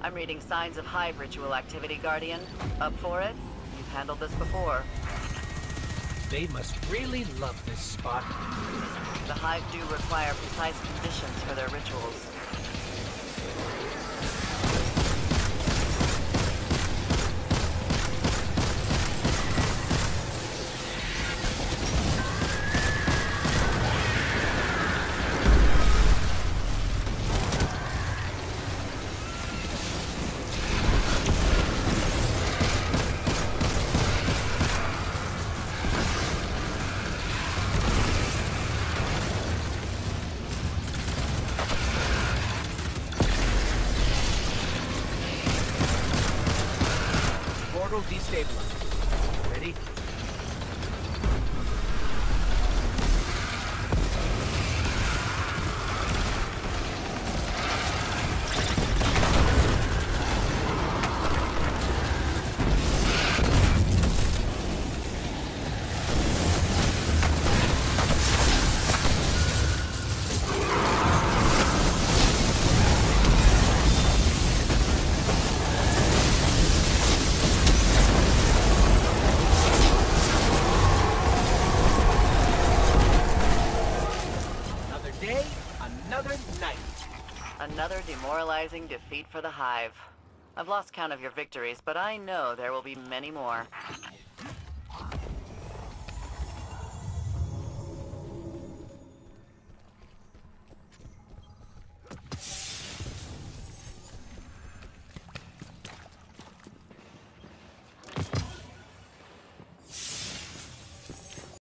I'm reading signs of hive ritual activity, Guardian. Up for it? You've handled this before. They must really love this spot. The hive do require precise conditions for their rituals. Portal destabilized. Ready? Day, another night. Another demoralizing defeat for the hive. I've lost count of your victories, but I know there will be many more.